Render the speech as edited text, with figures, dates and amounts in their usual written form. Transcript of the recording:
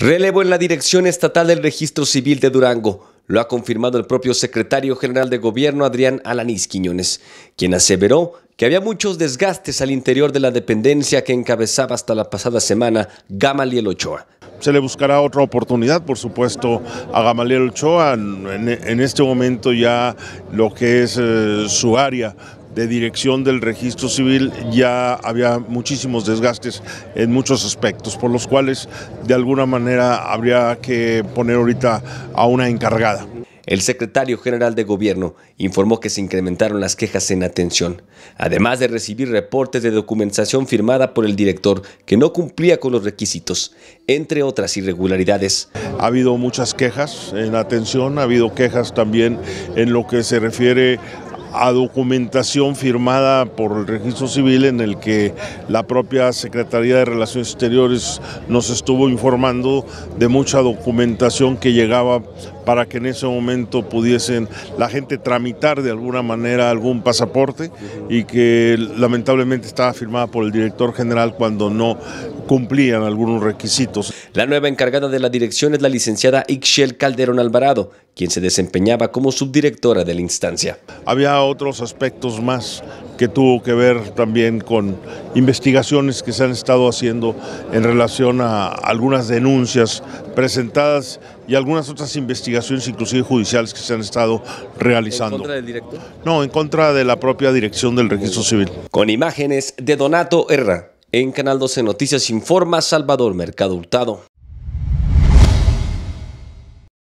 Relevo en la Dirección Estatal del Registro Civil de Durango. Lo ha confirmado el propio secretario general de Gobierno, Adrián Alanís Quiñones, quien aseveró que había muchos desgastes al interior de la dependencia que encabezaba hasta la pasada semana Gamaliel Ochoa. Se le buscará otra oportunidad, por supuesto, a Gamaliel Ochoa. En este momento ya lo que es su área de dirección del registro civil ya había muchísimos desgastes en muchos aspectos, por los cuales de alguna manera habría que poner ahorita a una encargada. El secretario general de Gobierno informó que se incrementaron las quejas en atención, además de recibir reportes de documentación firmada por el director que no cumplía con los requisitos, entre otras irregularidades. Ha habido muchas quejas en atención, ha habido quejas también en lo que se refiere a documentación firmada por el Registro Civil, en el que la propia Secretaría de Relaciones Exteriores nos estuvo informando de mucha documentación que llegaba para que en ese momento pudiesen la gente tramitar de alguna manera algún pasaporte, y que lamentablemente estaba firmada por el director general cuando no cumplían algunos requisitos. La nueva encargada de la dirección es la licenciada Ixchel Calderón Alvarado, quien se desempeñaba como subdirectora de la instancia. Había otros aspectos más que tuvo que ver también con investigaciones que se han estado haciendo en relación a algunas denuncias presentadas y algunas otras investigaciones, inclusive judiciales, que se han estado realizando. ¿En contra del director? No, en contra de la propia dirección del Registro Civil. Con imágenes de Donato Herrera, en Canal 12 Noticias informa Salvador Mercado Hurtado.